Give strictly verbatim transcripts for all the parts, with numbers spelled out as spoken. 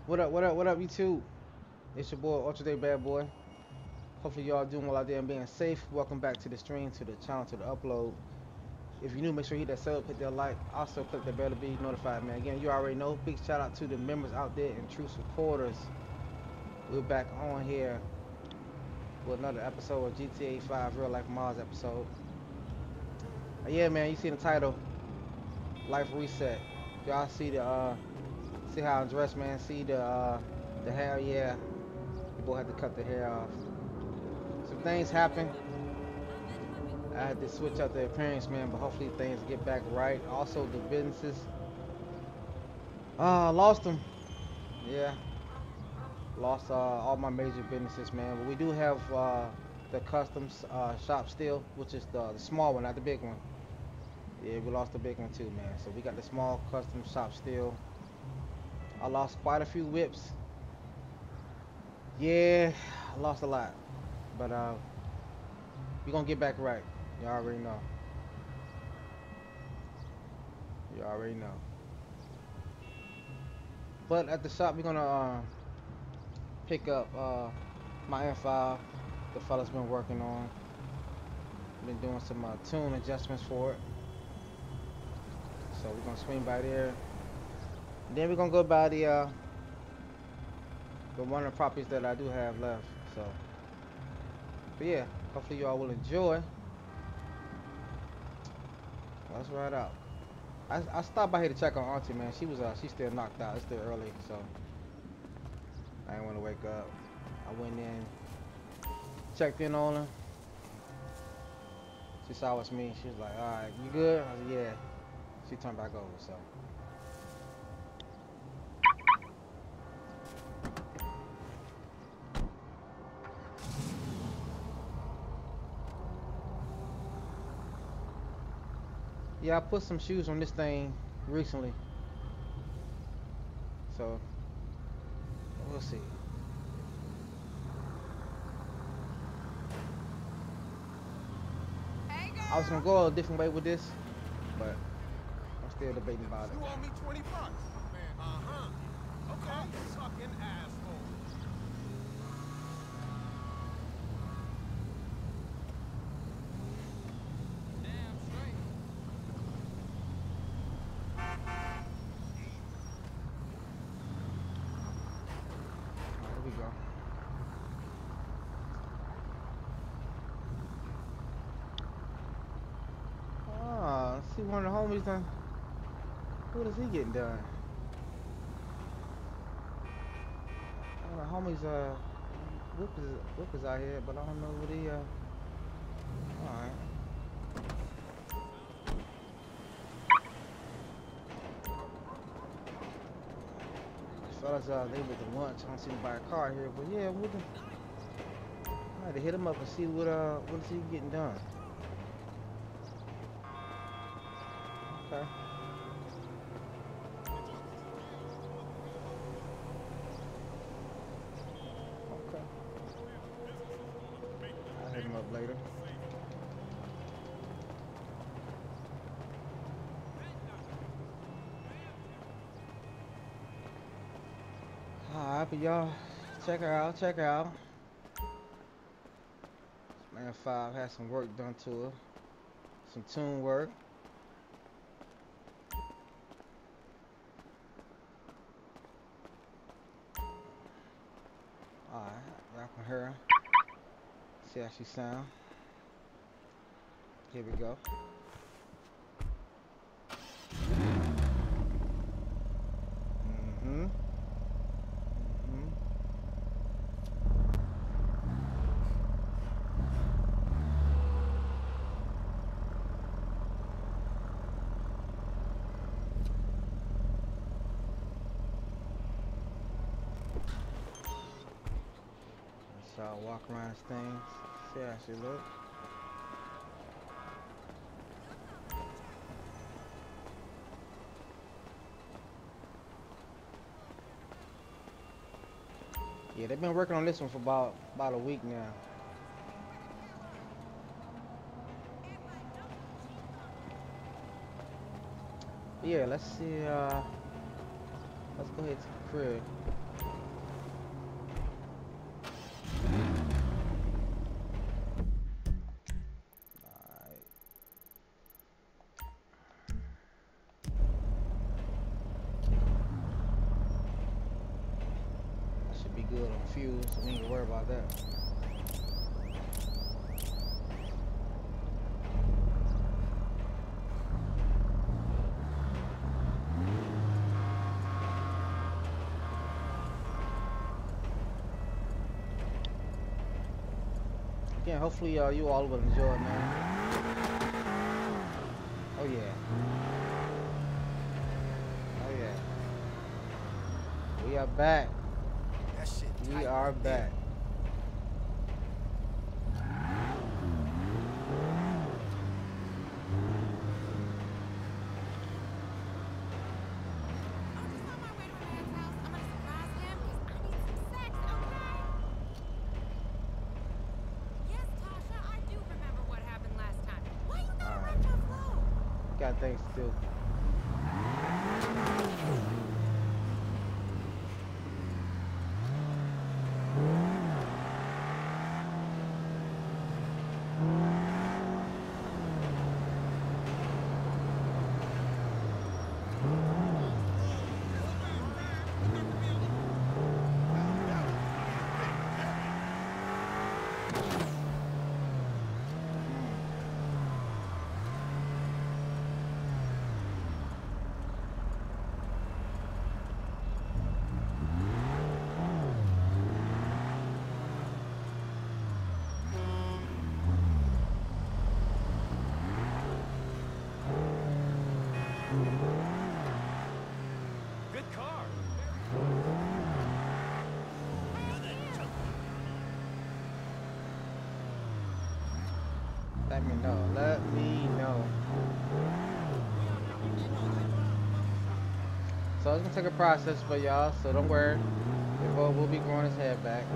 What up, what up, what up, YouTube? It's your boy, Ultra Day Bad Boy. Hopefully y'all doing well out there and being safe. Welcome back to the stream, to the channel, to the upload. If you're new, make sure you hit that sub, hit that like. Also click that bell to be notified, man. Again, you already know. Big shout out to the members out there and true supporters. We're back on here with another episode of G T A five Real Life Mars episode. Uh, yeah, man, you see the title, Life Reset. Y'all see the uh, see how I'm dressed, man. See the uh, the hair, yeah. The boy had to cut the hair off. Some things happen. I had to switch out the appearance, man, but hopefully things get back right. Also, the businesses. Uh, lost them. Yeah, lost uh, all my major businesses, man. But we do have uh, the customs uh, shop still, which is the, the small one, not the big one. Yeah, we lost the big one too, man. So we got the small custom shop still. I lost quite a few whips. Yeah, I lost a lot. But uh, we gonna get back right. You already know. You already know. But at the shop, we're gonna uh, pick up uh, my M five. The fella's been working on. Been doing some uh, tune adjustments for it. So we're gonna swing by there. And then we're gonna go by the uh, the one of the properties that I do have left. So, but yeah, hopefully you all will enjoy. Let's ride out. I, I stopped by here to check on Auntie, man. She was uh, she's still knocked out. It's still early, so I didn't want to wake up. I went in, checked in on her. She saw it's me. She was like, "All right, you good?" I said, "Yeah." She turned back over. So yeah, I put some shoes on this thing recently. So we'll see. Hey I was girl. gonna go a different way with this, but I'm still debating about it. You owe me twenty bucks. Man, uh-huh. Okay. Fucking asshole. Damn straight. There we go. Ah, see one of the homies done. What is he getting done? One of the homies uh whip is whip is out here, but I don't know what he uh. All right. Fellas, uh, they with the lunch. I don't see him buy a car here, but yeah, with the, I had to hit him up and see what uh what is he getting done. Okay. Okay. I'll hit him up later. Alright, but y'all check her out, check her out. Man five had some work done to her. Some tune work. Alright, rapping her. See how she sound. Here we go. Mm-hmm. Mm-hmm. So I walk around this thing. See how she look. Yeah, they've been working on this one for about about a week now. Yeah, let's see. Uh, let's go ahead to the crib. good on fuel, so we ain't gonna worry about that. Again, hopefully uh, you all will enjoy it, man. Oh yeah. Oh yeah. We are back. That shit We tight are right there. back. I'm just on my way to a man's house. I'm gonna surprise him because I need some sex, okay? Yes, Tasha, I do remember what happened last time. Why you got a Alright. retro flow? Got things to do. Good car. Let me know. Let me know. So it's gonna take a process for y'all, so don't worry. The boy will be growing his head back.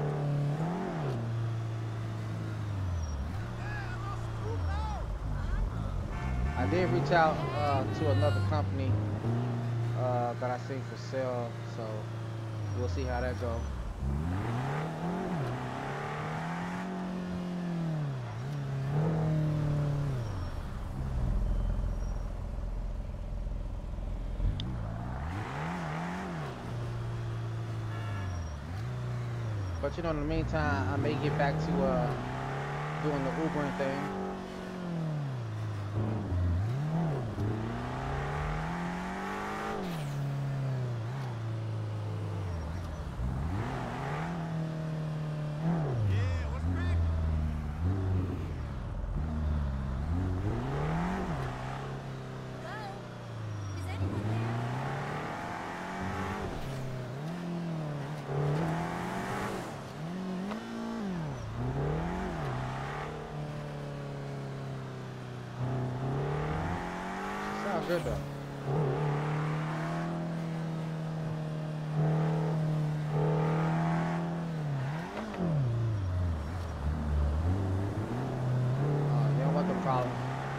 I did reach out uh, to another company uh, that I seen for sale, so we'll see how that go. But you know, in the meantime, I may get back to uh, doing the Ubering thing. Yeah, what's cracking? Hello? Is anyone there? Sounds good though. Uh, you don't want the problem.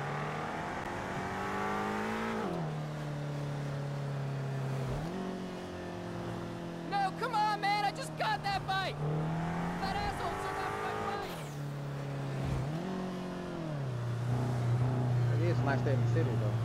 No, come on, man! I just got that bike! That asshole took off my bike! It is a nice day in the city though.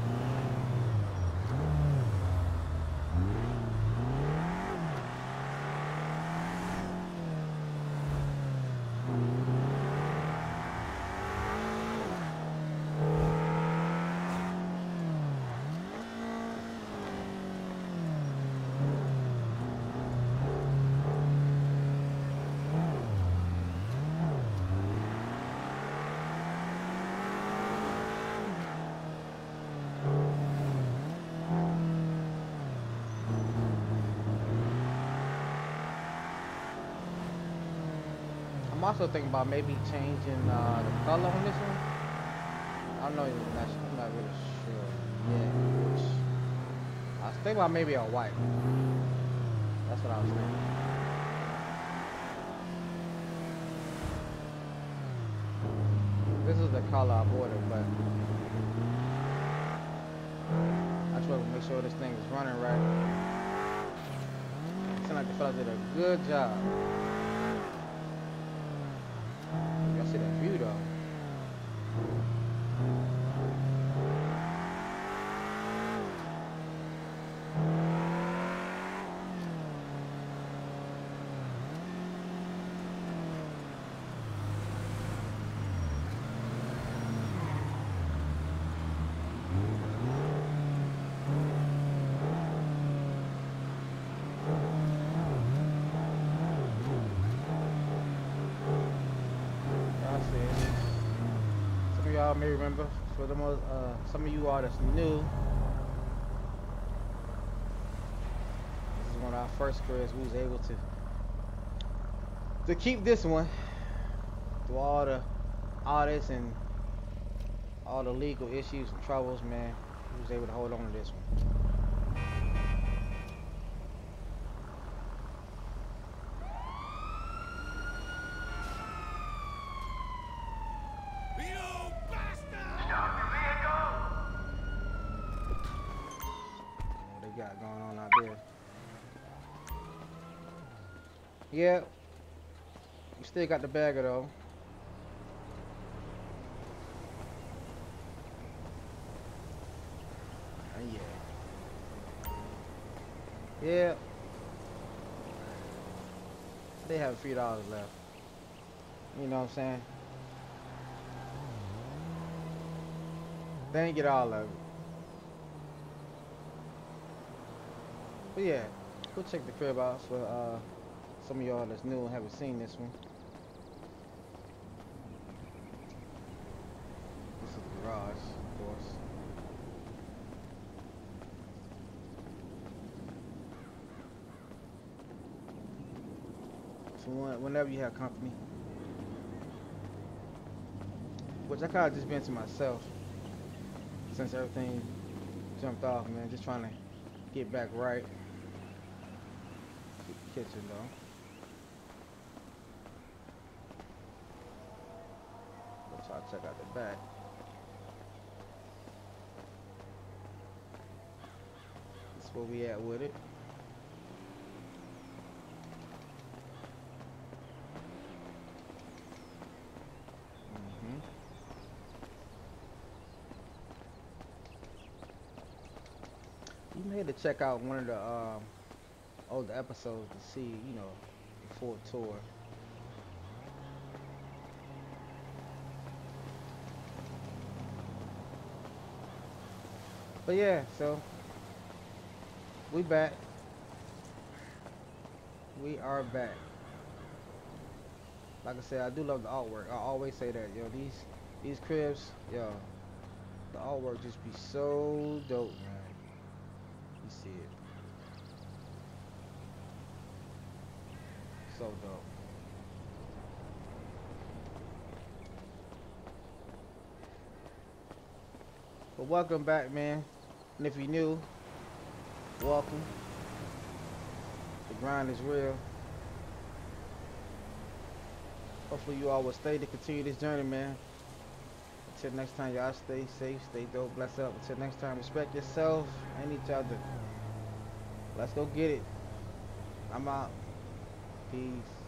I'm also thinking about maybe changing uh, the color on this one. I don't know, I'm not, I'm not really sure yet. Which I was thinking about maybe a white. That's what I was thinking. This is the color I ordered, but I just want to make sure this thing is running right. It seems like the fella did a good job. Y'all see that view though. y'all may remember, for the most, uh, some of you all that's new, this is one of our first careers we was able to to keep this one through all the audits and all the legal issues and troubles, man. We was able to hold on to this one. Got going on out there. Yeah, we still got the bagger though. And yeah, yeah, they have a few dollars left. You know what I'm saying? They ain't get all of it. But yeah, go check the crib out for uh, some of y'all that's new and haven't seen this one. This is the garage, of course. So when, whenever you have company, which I kind of just been to myself since everything jumped off, man, just trying to get back right. Kitchen though. Let's try to check out the back. That's where we at with it. Mm-hmm. You may have to check out one of the um older episodes to see, you know, the full tour. But yeah, so we back. We are back. Like I said, I do love the artwork. I always say that, yo. These these cribs, yo, the artwork just be so dope, man. You see it. So dope. But welcome back, man. And if you're new, welcome. The grind is real. Hopefully you all will stay to continue this journey, man. Until next time, y'all stay safe, stay dope, bless up. Until next time, respect yourself and each other. Let's go get it. I'm out. Peace.